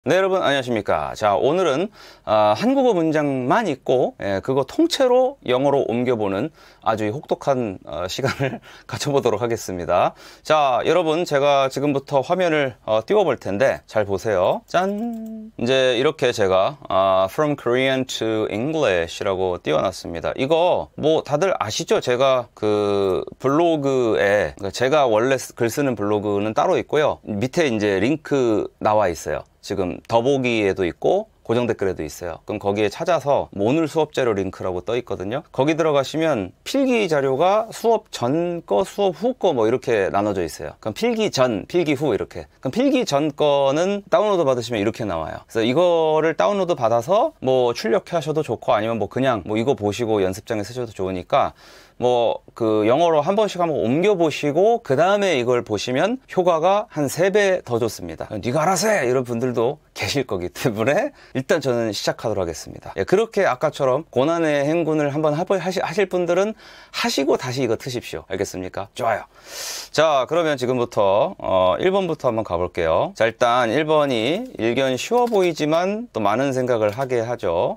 네, 여러분 안녕하십니까. 자, 오늘은 한국어 문장만 있고 그거 통째로 영어로 옮겨보는 아주 혹독한 시간을 가져보도록 하겠습니다. 자, 여러분 제가 지금부터 화면을 띄워볼 텐데 잘 보세요. 짠! 이제 이렇게 제가 From Korean to English라고 띄워놨습니다. 이거 뭐 다들 아시죠? 제가 그 블로그에 제가 원래 글 쓰는 블로그는 따로 있고요. 밑에 이제 링크 나와 있어요. 지금 더보기에도 있고 고정 댓글에도 있어요. 그럼 거기에 찾아서 오늘 수업 자료 링크라고 떠 있거든요. 거기 들어가시면 필기 자료가 수업 전 거, 수업 후 거 뭐 이렇게 나눠져 있어요. 그럼 필기 전, 필기 후 이렇게. 그럼 필기 전 거는 다운로드 받으시면 이렇게 나와요. 그래서 이거를 다운로드 받아서 뭐 출력하셔도 좋고 아니면 뭐 그냥 뭐 이거 보시고 연습장에 쓰셔도 좋으니까 뭐 그 영어로 한 번씩 한번 옮겨 보시고 그 다음에 이걸 보시면 효과가 한 3배 더 좋습니다. 네가 알아서 해! 이런 분들도 계실 거기 때문에 일단 저는 시작하도록 하겠습니다. 그렇게 아까처럼 고난의 행군을 한번 하실 분들은 하시고 다시 이거 트십시오. 알겠습니까? 좋아요. 자, 그러면 지금부터 1번부터 한번 가볼게요. 자, 일단 1번이 일견 쉬워 보이지만 또 많은 생각을 하게 하죠.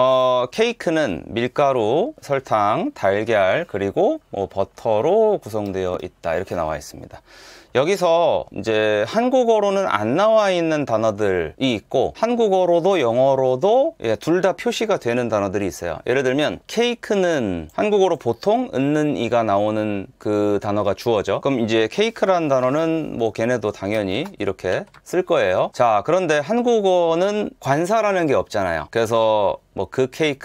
케이크는 밀가루, 설탕, 달걀 그리고 뭐 버터로 구성되어 있다 이렇게 나와 있습니다. 여기서 이제 한국어로는 안 나와 있는 단어들이 있고 한국어로도 영어로도 둘 다 표시가 되는 단어들이 있어요. 예를 들면 케이크는 한국어로 보통 은는 이가 나오는 그 단어가 주어죠. 그럼 이제 케이크라는 단어는 뭐 걔네도 당연히 이렇게 쓸 거예요. 자, 그런데 한국어는 관사라는 게 없잖아요. 그래서 뭐 그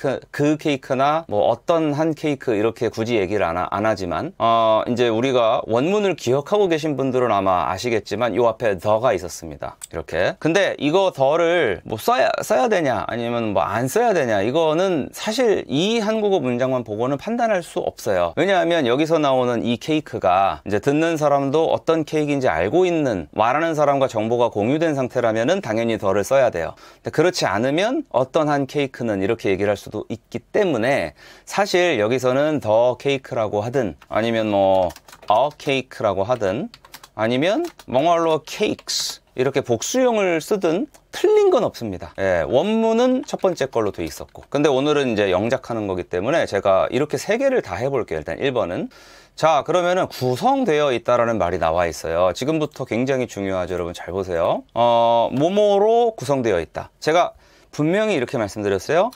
케이크나 뭐 어떤 한 케이크 이렇게 굳이 얘기를 안 하지만 이제 우리가 원문을 기억하고 계신 분들은 아마 아시겠지만 요 앞에 더가 있었습니다. 이렇게. 근데 이거 더를 뭐 써야 되냐 아니면 뭐 안 써야 되냐 이거는 사실 이 한국어 문장만 보고는 판단할 수 없어요. 왜냐하면 여기서 나오는 이 케이크가 이제 듣는 사람도 어떤 케이크인지 알고 있는 말하는 사람과 정보가 공유된 상태라면은 당연히 더를 써야 돼요. 근데 그렇지 않으면 어떤 한 케이크는 이렇게 얘기를 할 수도 있기 때문에 사실 여기서는 더 케이크라고 하든 아니면 뭐 a 케이크라고 하든 아니면 몽월로 cakes 이렇게 복수형을 쓰든 틀린 건 없습니다. 원문은 첫 번째 걸로 돼 있었고 근데 오늘은 이제 영작하는 거기 때문에 제가 이렇게 3개를 다 해볼게요. 일단 1번은 자, 그러면은 구성되어 있다라는 말이 나와 있어요. 지금부터 굉장히 중요하죠. 여러분 잘 보세요. 뭐뭐로 구성되어 있다. 제가 분명히 이렇게 말씀드렸어요.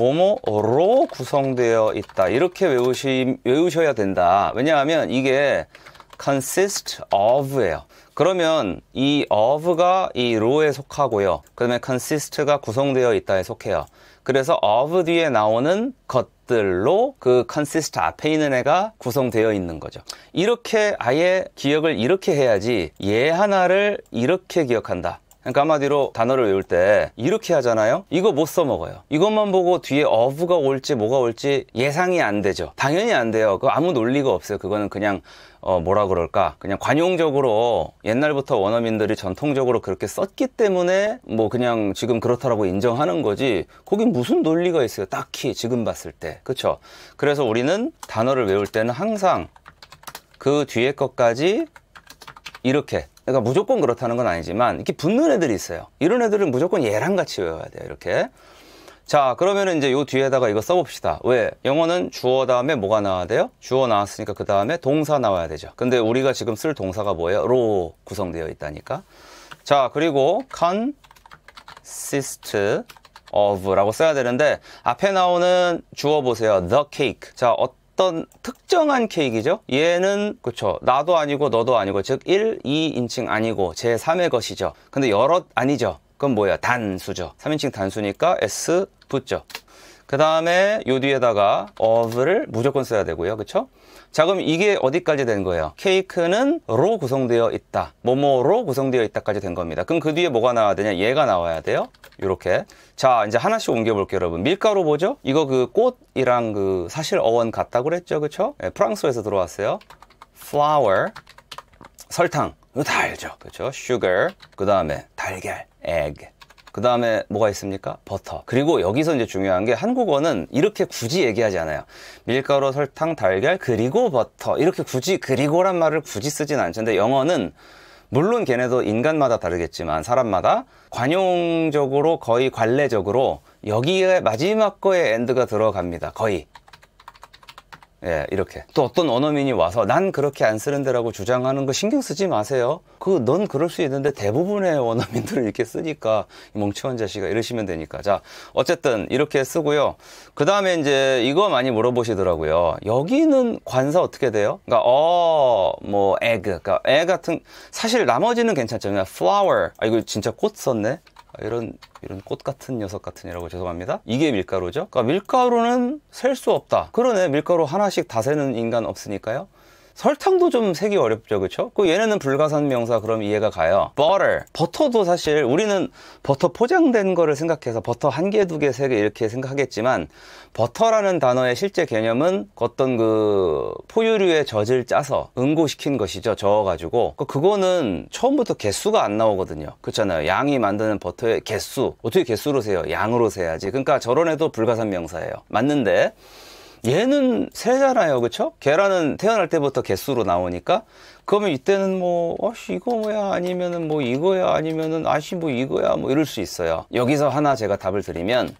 뭐뭐로 구성되어 있다. 이렇게 외우셔야 된다. 왜냐하면 이게 consist of예요. 그러면 이 of가 이 ro에 속하고요. 그 다음에 consist가 구성되어 있다에 속해요. 그래서 of 뒤에 나오는 것들로 그 consist 앞에 있는 애가 구성되어 있는 거죠. 이렇게 아예 기억을 이렇게 해야지 얘 하나를 이렇게 기억한다. 그러니까 한마디로 단어를 외울 때 이렇게 하잖아요. 이거 못 써먹어요. 이것만 보고 뒤에 of가 올지 뭐가 올지 예상이 안 되죠. 당연히 안 돼요. 그거 아무 논리가 없어요. 그거는 그냥 뭐라 그럴까 그냥 관용적으로 옛날부터 원어민들이 전통적으로 그렇게 썼기 때문에 뭐 그냥 지금 그렇다라고 인정하는 거지 거긴 무슨 논리가 있어요. 딱히 지금 봤을 때. 그쵸? 그래서 우리는 단어를 외울 때는 항상 그 뒤에 것까지 이렇게 그러니까 무조건 그렇다는 건 아니지만 이렇게 붙는 애들이 있어요. 이런 애들은 무조건 얘랑 같이 외워야 돼요. 이렇게. 자, 그러면은 이제 요 뒤에다가 이거 써봅시다. 왜? 영어는 주어 다음에 뭐가 나와야 돼요? 주어 나왔으니까 그 다음에 동사 나와야 되죠. 근데 우리가 지금 쓸 동사가 뭐예요? 로 구성되어 있다니까. 자, 그리고 consist of 라고 써야 되는데 앞에 나오는 주어 보세요. the cake. 자, 어떤 특정한 케이크죠? 얘는 그쵸 나도 아니고 너도 아니고 즉 1, 2인칭 아니고 제3의 것이죠. 근데 여럿 아니죠. 그건 뭐야? 단수죠. 3인칭 단수니까 S 붙죠. 그 다음에 요 뒤에다가 of를 무조건 써야 되고요. 그쵸? 자, 그럼 이게 어디까지 된 거예요? 케이크는 로 구성되어 있다. 뭐뭐로 구성되어 있다까지 된 겁니다. 그럼 그 뒤에 뭐가 나와야 되냐? 얘가 나와야 돼요. 요렇게. 자, 이제 하나씩 옮겨볼게요, 여러분. 밀가루 뭐죠? 이거 그 꽃이랑 그 사실 어원 같다고 그랬죠? 그쵸? 프랑스에서 들어왔어요. flour. 설탕. 이거 다 알죠? 그쵸? sugar. 그 다음에 달걀. egg. 그 다음에 뭐가 있습니까? 버터. 그리고 여기서 이제 중요한 게 한국어는 이렇게 굳이 얘기하지 않아요. 밀가루, 설탕, 달걀, 그리고 버터. 이렇게 굳이 그리고란 말을 굳이 쓰진 않죠. 근데 영어는 물론 걔네도 인간마다 다르겠지만 사람마다 관용적으로 거의 관례적으로 여기에 마지막 거에 end가 들어갑니다. 거의. 예, 이렇게. 또 어떤 원어민이 와서 난 그렇게 안 쓰는데라고 주장하는 거 신경 쓰지 마세요. 넌 그럴 수 있는데 대부분의 원어민들은 이렇게 쓰니까 이 멍청한 자식아 이러시면 되니까. 자, 어쨌든 이렇게 쓰고요. 그 다음에 이제 이거 많이 물어보시더라고요. 여기는 관사 어떻게 돼요? 그러니까 뭐 egg. 그러니까 애 같은 사실 나머지는 괜찮잖아요. flower. 아 이거 진짜 꽃 썼네. 이런 꽃 같은 녀석 같으니라고 죄송합니다. 이게 밀가루죠. 그러니까 밀가루는 셀 수 없다. 그러네. 밀가루 하나씩 다 세는 인간 없으니까요. 설탕도 좀 세기 어렵죠, 그렇죠? 얘네는 불가산 명사 그럼 이해가 가요. butter, 버터도 사실 우리는 버터 포장된 거를 생각해서 버터 한 개, 두 개, 세 개 이렇게 생각하겠지만 버터라는 단어의 실제 개념은 어떤 그 포유류의 젖을 짜서 응고시킨 것이죠. 저어가지고 그거는 처음부터 개수가 안 나오거든요. 그렇잖아요. 양이 만드는 버터의 개수 어떻게 개수로 세요? 양으로 세야지. 그러니까 저런 애도 불가산 명사예요. 맞는데 얘는 세잖아요, 그쵸? 계란은 태어날 때부터 개수로 나오니까 그러면 이때는 뭐 이거 뭐야 아니면은 뭐 이거야 아니면은 뭐 이거야 뭐 이럴 수 있어요. 여기서 하나 제가 답을 드리면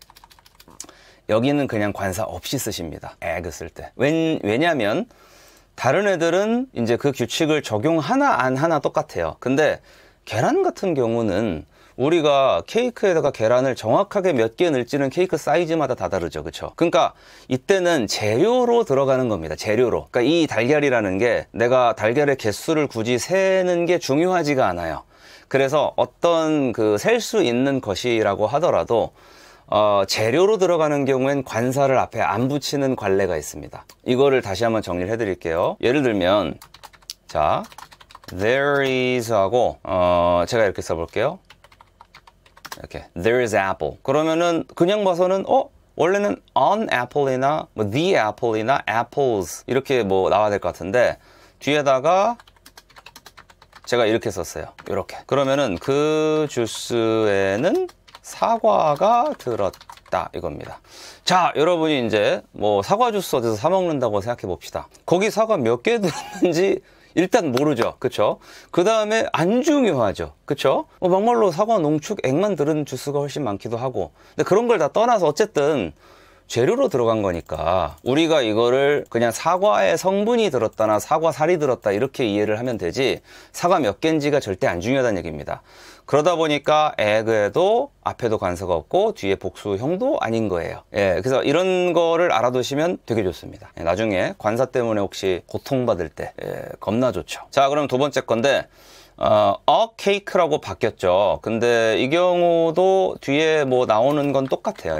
여기는 그냥 관사 없이 쓰십니다. egg 쓸 때. 왜냐면 다른 애들은 이제 그 규칙을 적용하나 안 하나 똑같아요. 근데 계란 같은 경우는 우리가 케이크에다가 계란을 정확하게 몇 개 넣을지는 케이크 사이즈마다 다 다르죠. 그쵸? 그러니까 이때는 재료로 들어가는 겁니다. 재료로. 그러니까 이 달걀이라는 게 내가 달걀의 개수를 굳이 세는 게 중요하지가 않아요. 그래서 어떤 그 셀 수 있는 것이라고 하더라도 재료로 들어가는 경우엔 관사를 앞에 안 붙이는 관례가 있습니다. 이거를 다시 한번 정리를 해드릴게요. 예를 들면 자, there is 하고 제가 이렇게 써볼게요. 이렇게 there is apple. 그러면은 그냥 봐서는 원래는 an apple이나 뭐 the apple이나 apples 이렇게 뭐 나와야 될 것 같은데 뒤에다가 제가 이렇게 썼어요. 이렇게. 그러면은 그 주스에는 사과가 들었다 이겁니다. 자, 여러분이 이제 뭐 사과 주스 어디서 사 먹는다고 생각해 봅시다. 거기 사과 몇 개 들었는지 일단 모르죠. 그쵸? 그 다음에 안 중요하죠. 그쵸? 막말로 사과 농축액만 들은 주스가 훨씬 많기도 하고. 근데 그런 걸 다 떠나서 어쨌든 재료로 들어간 거니까 우리가 이거를 그냥 사과의 성분이 들었다나 사과살이 들었다 이렇게 이해를 하면 되지 사과 몇 개인지가 절대 안 중요하다는 얘기입니다. 그러다 보니까 에그에도 앞에도 관사가 없고 뒤에 복수형도 아닌 거예요. 예, 그래서 이런 거를 알아두시면 되게 좋습니다. 예, 나중에 관사 때문에 혹시 고통받을 때 겁나 좋죠. 자, 그럼 두 번째 건데 a cake라고 바뀌었죠. 근데 이 경우도 뒤에 뭐 나오는 건 똑같아요.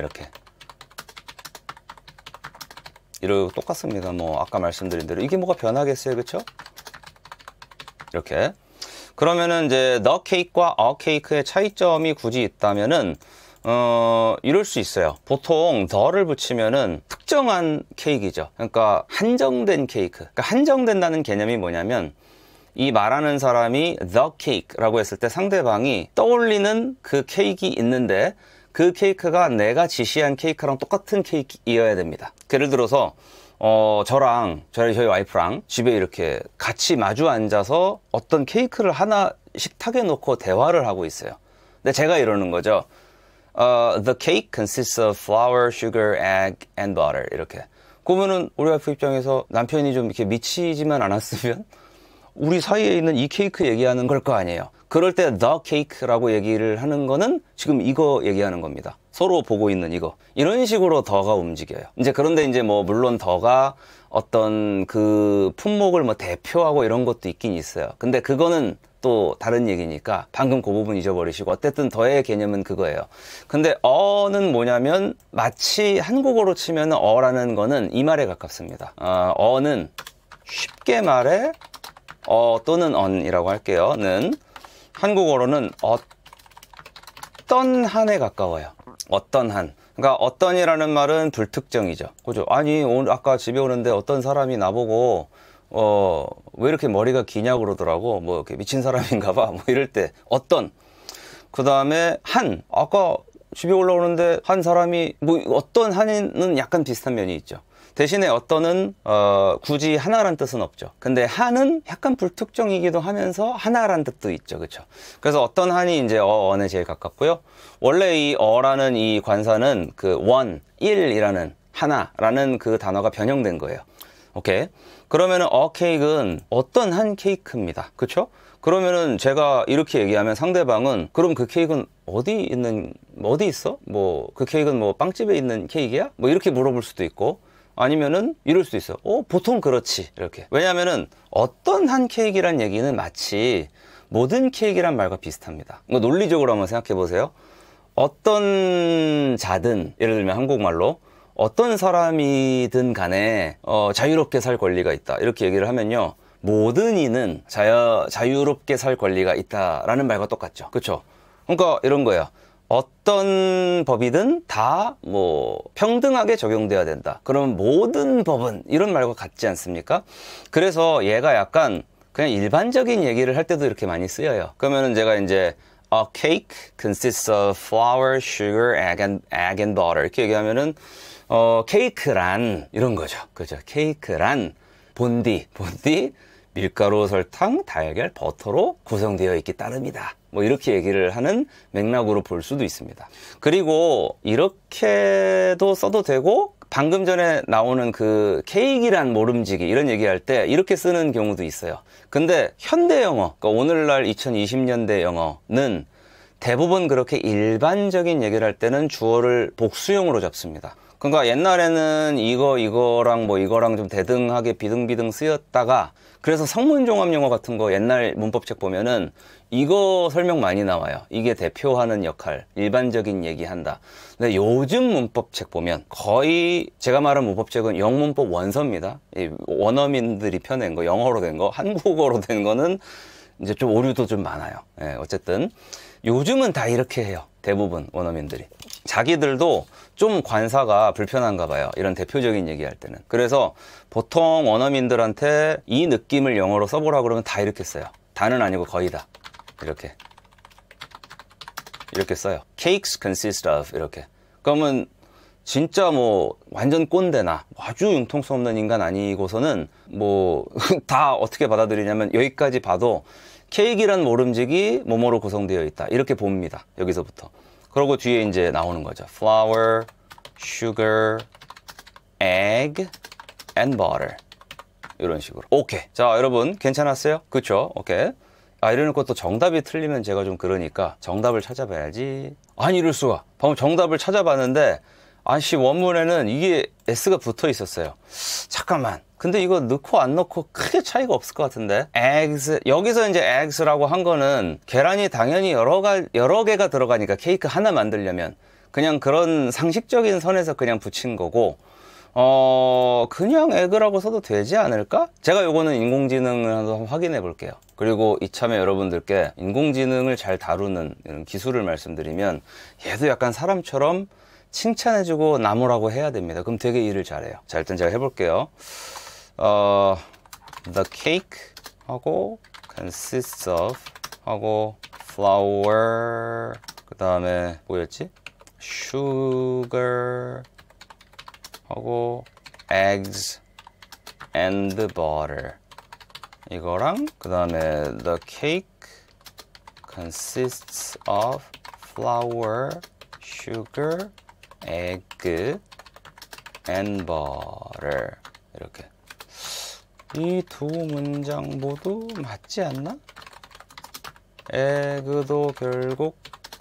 이렇게 똑같습니다. 뭐 아까 말씀드린 대로 이게 뭐가 변하겠어요, 그렇죠? 이렇게. 그러면은 이제 the cake과 a cake의 차이점이 굳이 있다면은 이럴 수 있어요. 보통 the를 붙이면은 특정한 케이크이죠. 그러니까 한정된 케이크. 그러니까 한정된다는 개념이 뭐냐면 이 말하는 사람이 the cake라고 했을 때 상대방이 떠올리는 그 케이크가 있는데 그 케이크가 내가 지시한 케이크랑 똑같은 케이크이어야 됩니다. 예를 들어서 저희 와이프랑 집에 이렇게 같이 마주 앉아서 어떤 케이크를 하나 식탁에 놓고 대화를 하고 있어요. 근데 제가 이러는 거죠. The cake consists of flour, sugar, egg, and butter. 이렇게. 그러면은 우리 와이프 입장에서 남편이 좀 이렇게 미치지만 않았으면 우리 사이에 있는 이 케이크 얘기하는 걸 거 아니에요. 그럴 때 the cake라고 얘기를 하는 거는 지금 이거 얘기하는 겁니다. 서로 보고 있는 이거. 이런 식으로 더가 움직여요. 이제 그런데 이제 뭐 물론 더가 어떤 그 품목을 뭐 대표하고 이런 것도 있긴 있어요. 근데 그거는 또 다른 얘기니까 방금 그 부분 잊어버리시고 어쨌든 더의 개념은 그거예요. 근데 어는 뭐냐면 마치 한국어로 치면 어라는 거는 이 말에 가깝습니다. 어는 쉽게 말해 또는 on이라고 할게요. 는 한국어로는 어떤 한에 가까워요. 어떤 한. 그러니까 어떤이라는 말은 불특정이죠. 그죠? 아니 오늘 아까 집에 오는데 어떤 사람이 나보고 왜 이렇게 머리가 기냐고 그러더라고. 뭐 이렇게 미친 사람인가 봐. 뭐 이럴 때 어떤. 그 다음에 한. 아까 집에 올라오는데 한 사람이 뭐 어떤 한은 약간 비슷한 면이 있죠. 대신에 어떤은 굳이 하나란 뜻은 없죠. 근데 한은 약간 불특정이기도 하면서 하나란 뜻도 있죠. 그렇죠? 그래서 어떤 한이 이제 어원에 제일 가깝고요. 원래 이 어라는 이 관사는 그 원, 일이라는 하나라는 그 단어가 변형된 거예요. 오케이. 그러면은 케이크는 어떤 한 케이크입니다. 그렇죠? 그러면은 제가 이렇게 얘기하면 상대방은 그럼 그 케이크는 어디 있어? 뭐 그 케이크는 뭐 빵집에 있는 케이크야? 뭐 이렇게 물어볼 수도 있고 아니면은 이럴 수도 있어. 보통 그렇지. 이렇게. 왜냐면은 어떤 한 케이크란 얘기는 마치 모든 케이크란 말과 비슷합니다. 이거 논리적으로 한번 생각해 보세요. 어떤 자든 예를 들면 한국말로 어떤 사람이든 간에 자유롭게 살 권리가 있다. 이렇게 얘기를 하면요. 모든 이는 자유롭게 살 권리가 있다라는 말과 똑같죠. 그렇죠? 그러니까 이런 거예요. 어떤 법이든 다 뭐 평등하게 적용돼야 된다. 그러면 모든 법은 이런 말과 같지 않습니까? 그래서 얘가 약간 그냥 일반적인 얘기를 할 때도 이렇게 많이 쓰여요. 그러면은 제가 이제 A cake consists of flour, sugar, egg and butter 이렇게 얘기하면은 케이크란 이런 거죠. 그죠? 케이크란 본디 밀가루, 설탕, 달걀, 버터로 구성되어 있기 따름이다. 뭐 이렇게 얘기를 하는 맥락으로 볼 수도 있습니다. 그리고 이렇게도 써도 되고 방금 전에 나오는 그 케이크란 모름지기 이런 얘기할 때 이렇게 쓰는 경우도 있어요. 근데 현대 영어, 그러니까 오늘날 2020년대 영어는 대부분 그렇게 일반적인 얘기를 할 때는 주어를 복수형으로 잡습니다. 그러니까 옛날에는 이거랑 뭐 이거랑 좀 대등하게 비등비등 쓰였다가 그래서 성문종합영어 같은 거 옛날 문법책 보면은 이거 설명 많이 나와요. 이게 대표하는 역할, 일반적인 얘기한다. 근데 요즘 문법책 보면 거의 제가 말한 문법책은 영문법 원서입니다. 원어민들이 펴낸 거, 영어로 된 거, 한국어로 된 거는 이제 좀 오류도 좀 많아요. 어쨌든 요즘은 다 이렇게 해요. 대부분 원어민들이. 자기들도 좀 관사가 불편한가 봐요. 이런 대표적인 얘기할 때는. 그래서 보통 원어민들한테 이 느낌을 영어로 써보라 그러면 다 이렇게 써요. 다는 아니고 거의 다. 이렇게 써요. Cakes consist of 이렇게. 그러면 진짜 뭐 완전 꼰대나 아주 융통성 없는 인간 아니고서는 뭐 다 어떻게 받아들이냐면 여기까지 봐도 케이크란 모름지기 뭐뭐로 구성되어 있다. 이렇게 봅니다. 여기서부터. 그리고 뒤에 이제 나오는 거죠. Flour, sugar, egg, and butter. 이런 식으로. 오케이. 자, 여러분 괜찮았어요? 그쵸? 오케이. 이러는 것도 정답이 틀리면 제가 좀 그러니까 정답을 찾아봐야지. 아니, 이럴 수가. 방금 정답을 찾아봤는데 원문에는 이게 S가 붙어 있었어요. 잠깐만. 근데 이거 넣고 안 넣고 크게 차이가 없을 것 같은데. eggs. 여기서 이제 eggs라고 한 거는 계란이 당연히 여러 개가 들어가니까 케이크 하나 만들려면 그냥 그런 상식적인 선에서 그냥 붙인 거고, 그냥 에그라고 써도 되지 않을까? 제가 요거는 인공지능을 한번 확인해 볼게요. 그리고 이참에 여러분들께 인공지능을 잘 다루는 이런 기술을 말씀드리면 얘도 약간 사람처럼 칭찬해주고 나무라고 해야 됩니다. 그럼 되게 일을 잘해요. 자, 일단 제가 해볼게요. The cake 하고 consists of 하고 flour 그 다음에 뭐였지? sugar 하고 eggs and butter 이거랑 그 다음에 the cake consists of flour, sugar, egg and butter 이렇게 이 두 문장 모두 맞지 않나? 에그도 결국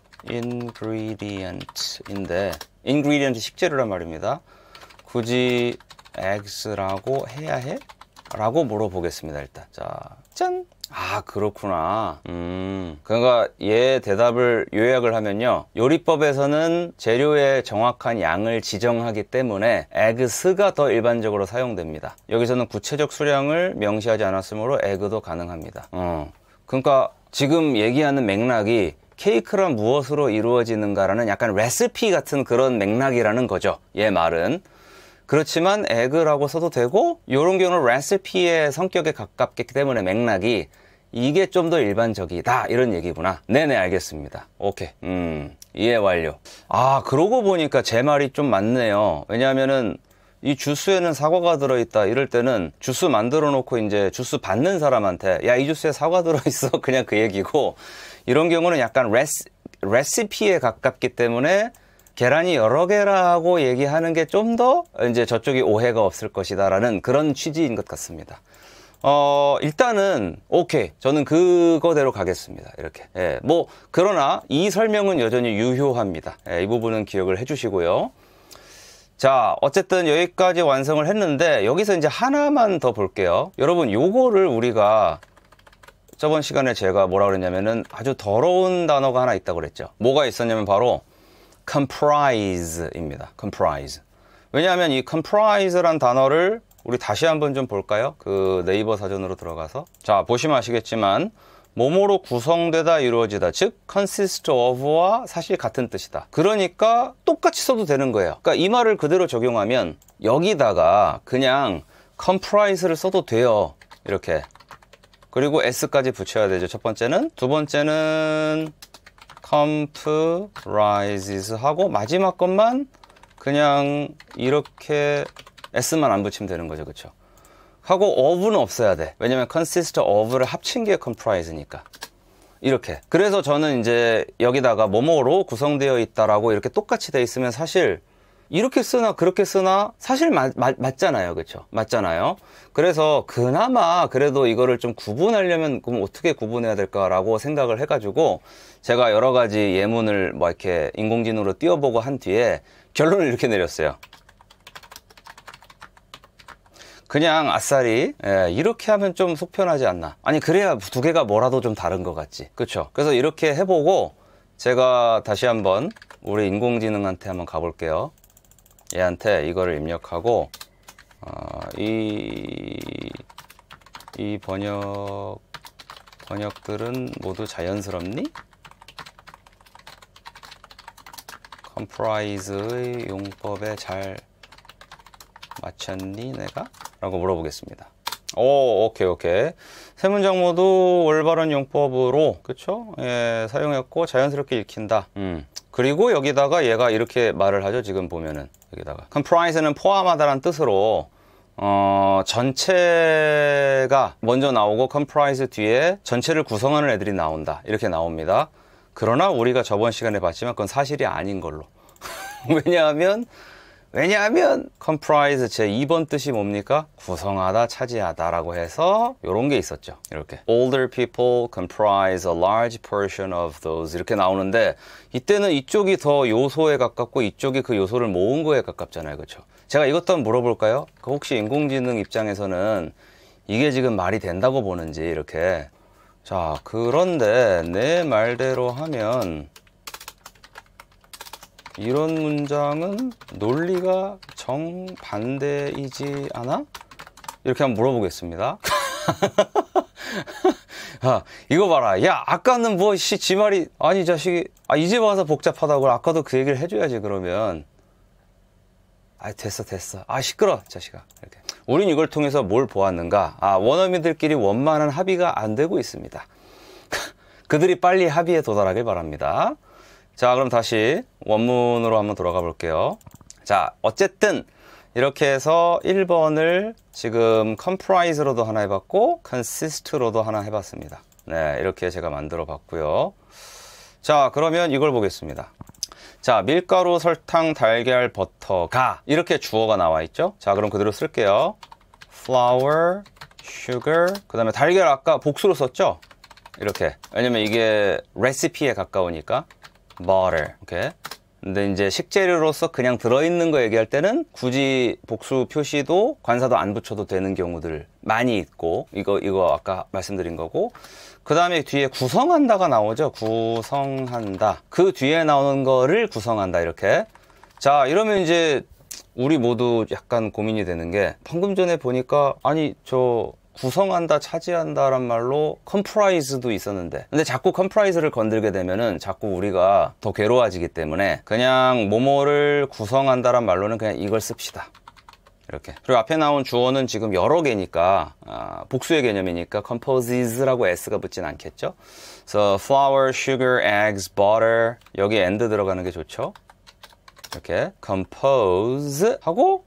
ingredient인데 ingredient 식재료란 말입니다. 굳이 eggs라고 해야 해? 라고 물어보겠습니다. 일단 자, 짠! 그렇구나. 그러니까 얘 대답을 요약을 하면요, 요리법에서는 재료의 정확한 양을 지정하기 때문에 에그스가 더 일반적으로 사용됩니다. 여기서는 구체적 수량을 명시하지 않았으므로 에그도 가능합니다. 그러니까 지금 얘기하는 맥락이 케이크란 무엇으로 이루어지는가라는 약간 레시피 같은 그런 맥락이라는 거죠. 얘 말은. 그렇지만 에그라고 써도 되고 이런 경우는 레시피의 성격에 가깝기 때문에 맥락이 이게 좀 더 일반적이다 이런 얘기구나. 네네, 알겠습니다. 오케이. 이해 완료. 그러고 보니까 제 말이 좀 맞네요. 왜냐하면은 이 주스에는 사과가 들어있다 이럴 때는 주스 만들어 놓고 이제 주스 받는 사람한테 야, 이 주스에 사과 들어있어 그냥 그 얘기고, 이런 경우는 약간 레시피에 가깝기 때문에 계란이 여러 개라고 얘기하는 게 좀 더 이제 저쪽이 오해가 없을 것이다 라는 그런 취지인 것 같습니다. 일단은 오케이, 저는 그거대로 가겠습니다. 이렇게. 예, 뭐 그러나 이 설명은 여전히 유효합니다. 이 부분은 기억을 해 주시고요. 자, 어쨌든 여기까지 완성을 했는데 여기서 이제 하나만 더 볼게요. 여러분, 요거를 우리가 저번 시간에 제가 뭐라 그랬냐면은 아주 더러운 단어가 하나 있다고 그랬죠. 뭐가 있었냐면 바로 comprise입니다. comprise. 왜냐하면 이 comprise란 단어를 우리 다시 한번 좀 볼까요? 그 네이버 사전으로 들어가서. 자, 보시면 아시겠지만 뭐뭐로 구성되다, 이루어지다, 즉 consist of와 사실 같은 뜻이다. 그러니까 똑같이 써도 되는 거예요. 그러니까 이 말을 그대로 적용하면 여기다가 그냥 comprise를 써도 돼요. 이렇게. 그리고 s까지 붙여야 되죠. 첫 번째는. 두 번째는 comprises 하고 마지막 것만 그냥 이렇게 s만 안 붙이면 되는 거죠. 그쵸? 하고 of는 없어야 돼. 왜냐면 consist of를 합친 게 comprise니까. 이렇게. 그래서 저는 이제 여기다가 뭐뭐로 구성되어 있다라고 이렇게 똑같이 돼 있으면 사실 이렇게 쓰나 그렇게 쓰나 사실 맞잖아요. 그쵸? 맞잖아요. 그래서 그나마 그래도 이거를 좀 구분하려면 그럼 어떻게 구분해야 될까라고 생각을 해가지고 제가 여러 가지 예문을 뭐 이렇게 인공지능으로 띄워보고 한 뒤에 결론을 이렇게 내렸어요. 그냥 아싸리 이렇게 하면 좀 속편하지 않나. 아니 그래야 두 개가 뭐라도 좀 다른 것 같지. 그쵸? 그래서 이렇게 해보고 제가 다시 한번 우리 인공지능한테 한번 가볼게요. 얘한테 이거를 입력하고 이 번역들은 모두 자연스럽니? comprise의 용법에 잘 맞췄니 내가? 라고 물어보겠습니다. 오케이. 세 문장 모두 올바른 용법으로, 그쵸? 예, 사용했고 자연스럽게 읽힌다. 그리고 여기다가 얘가 이렇게 말을 하죠. 지금 보면은 여기다가 comprise는 포함하다라는 뜻으로 전체가 먼저 나오고 comprise 뒤에 전체를 구성하는 애들이 나온다. 이렇게 나옵니다. 그러나 우리가 저번 시간에 봤지만 그건 사실이 아닌 걸로. 왜냐하면 comprise 제 2번 뜻이 뭡니까? 구성하다, 차지하다 라고 해서 요런 게 있었죠. 이렇게 older people comprise a large portion of those 이렇게 나오는데 이때는 이쪽이 더 요소에 가깝고 이쪽이 그 요소를 모은 거에 가깝잖아요. 그렇죠? 제가 이것도 한번 물어볼까요? 혹시 인공지능 입장에서는 이게 지금 말이 된다고 보는지 이렇게. 자, 그런데 내 말대로 하면 이런 문장은 논리가 정반대이지 않아? 이렇게 한번 물어보겠습니다. 이거 봐라. 야, 아까는 뭐, 지 말이, 아니, 자식이, 이제 와서 복잡하다고. 아까도 그 얘기를 해줘야지, 그러면. 됐어. 시끄러, 자식아. 이렇게. 우린 이걸 통해서 뭘 보았는가? 원어민들끼리 원만한 합의가 안 되고 있습니다. 그들이 빨리 합의에 도달하길 바랍니다. 자, 그럼 다시 원문으로 한번 돌아가 볼게요. 자, 어쨌든 이렇게 해서 1번을 지금 comprise로도 하나 해봤고 consist로도 하나 해봤습니다. 네, 이렇게 제가 만들어 봤고요. 자, 그러면 이걸 보겠습니다. 자, 밀가루, 설탕, 달걀, 버터가 이렇게 주어가 나와 있죠. 자, 그럼 그대로 쓸게요. flour, sugar, 그 다음에 달걀 아까 복수로 썼죠. 이렇게. 왜냐면 이게 레시피에 가까우니까. butter. 오케이. 근데 이제 식재료로서 그냥 들어있는 거 얘기할 때는 굳이 복수 표시도 관사도 안 붙여도 되는 경우들 많이 있고, 이거 아까 말씀드린 거고, 그 다음에 뒤에 구성한다가 나오죠. 구성한다. 그 뒤에 나오는 거를 구성한다. 이렇게. 자, 이러면 이제 우리 모두 약간 고민이 되는 게, 방금 전에 보니까 구성한다, 차지한다란 말로 comprise도 있었는데, 근데 자꾸 comprise를 건들게 되면은 자꾸 우리가 더 괴로워지기 때문에 그냥 뭐뭐를 구성한다란 말로는 그냥 이걸 씁시다. 이렇게. 그리고 앞에 나온 주어는 지금 여러 개니까 복수의 개념이니까 composes라고 s가 붙진 않겠죠. 그래서 flour, sugar, eggs, butter 여기에 and 들어가는 게 좋죠. 이렇게 compose 하고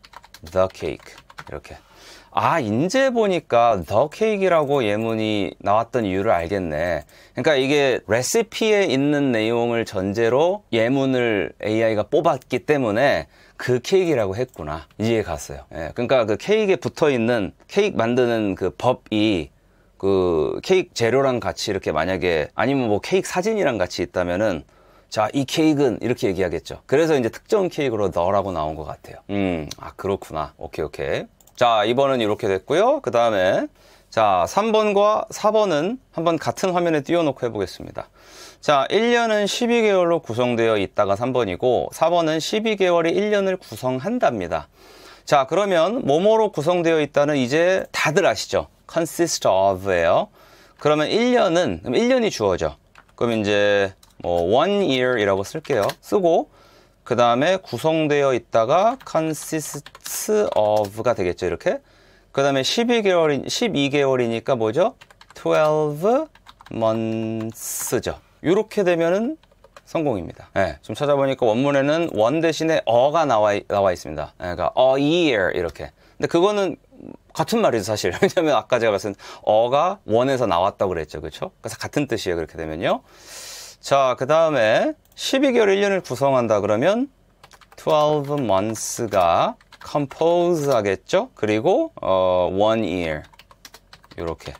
the cake. 이렇게. 아, 이제 보니까 the cake이라고 예문이 나왔던 이유를 알겠네. 그러니까 이게 레시피에 있는 내용을 전제로 예문을 AI가 뽑았기 때문에 그 케이크라고 했구나. 이해 갔어요. 예, 그러니까 그 케이크에 붙어 있는 케이크 만드는 그 법이 그 케이크 재료랑 같이 이렇게 만약에 아니면 뭐 케이크 사진이랑 같이 있다면은 자, 이 케이크는 이렇게 얘기하겠죠. 그래서 이제 특정 케이크로 너라고 나온 것 같아요. 아, 그렇구나. 오케이. 자, 2번은 이렇게 됐고요. 그 다음에 자, 3번과 4번은 한번 같은 화면에 띄워놓고 해보겠습니다. 자, 1년은 12개월로 구성되어 있다가 3번이고 4번은 12개월이 1년을 구성한답니다. 자, 그러면 뭐뭐로 구성되어 있다는 이제 다들 아시죠? consist of예요. 그러면 1년은 그럼 1년이 주어져. 그럼 이제 뭐 1 year이라고 쓸게요. 쓰고 그 다음에 구성되어 있다가 consists of가 되겠죠. 이렇게. 그 다음에 12개월이니까 뭐죠? 12 months죠. 이렇게 되면은 성공입니다. 네, 좀 찾아보니까 원문에는 원 대신에 어가 나와 있습니다. 그러니까 a year 이렇게. 근데 그거는 같은 말이죠, 사실. 왜냐면 아까 제가 말씀 어가 원에서 나왔다고 그랬죠. 그렇죠? 그래서 같은 뜻이에요. 그렇게 되면요. 자, 그 다음에 12개월 1년을 구성한다 그러면 12 months가 compose 하겠죠? 그리고 1 year 이렇게.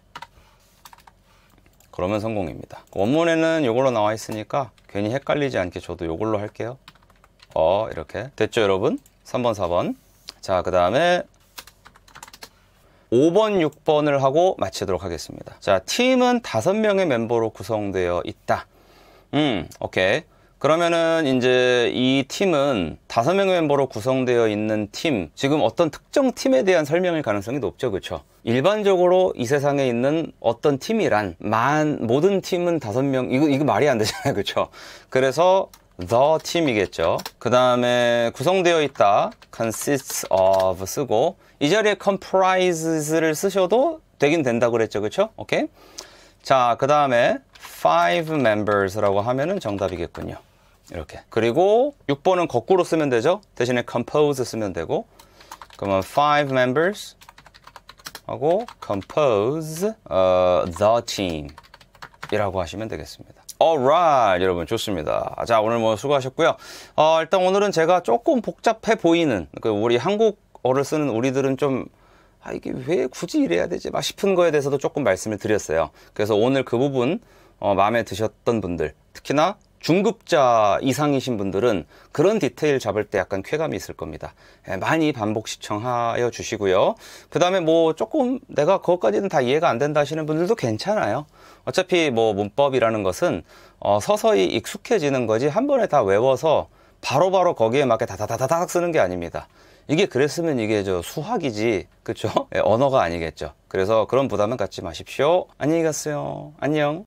그러면 성공입니다. 원문에는 이걸로 나와 있으니까 괜히 헷갈리지 않게 저도 이걸로 할게요. 이렇게. 됐죠, 여러분? 3번, 4번. 자, 그 다음에 5번, 6번을 하고 마치도록 하겠습니다. 자, 팀은 5명의 멤버로 구성되어 있다. 오케이. 그러면은 이제 이 팀은 5명의 멤버로 구성되어 있는 팀, 지금 어떤 특정 팀에 대한 설명일 가능성이 높죠, 그렇죠? 일반적으로 이 세상에 있는 어떤 팀이란 모든 팀은 5명, 이거 말이 안 되잖아요, 그렇죠? 그래서 the 팀이겠죠. 그 다음에 구성되어 있다, consists of 쓰고 이 자리에 comprise를 쓰셔도 되긴 된다고 그랬죠, 그렇죠? 오케이. 자, 그 다음에 5 members라고 하면은 정답이겠군요. 이렇게. 그리고 6번은 거꾸로 쓰면 되죠. 대신에 compose 쓰면 되고. 그러면 5 members 하고 compose the team 이라고 하시면 되겠습니다. alright, 여러분 좋습니다. 자, 오늘 뭐 수고하셨고요. 일단 오늘은 제가 조금 복잡해 보이는 우리 한국어를 쓰는 우리들은 좀 이게 왜 굳이 이래야 되지? 막 싶은 거에 대해서도 조금 말씀을 드렸어요. 그래서 오늘 그 부분 마음에 드셨던 분들, 특히나 중급자 이상이신 분들은 그런 디테일 잡을 때 약간 쾌감이 있을 겁니다. 많이 반복 시청하여 주시고요. 그 다음에 뭐 조금 내가 그것까지는 다 이해가 안 된다 하시는 분들도 괜찮아요. 어차피 뭐 문법이라는 것은 서서히 익숙해지는 거지 한 번에 다 외워서 바로바로 거기에 맞게 다다다닥 쓰는 게 아닙니다. 이게 그랬으면 이게 수학이지, 그쵸? 언어가 아니겠죠. 그래서 그런 부담은 갖지 마십시오. 안녕히 가세요. 안녕.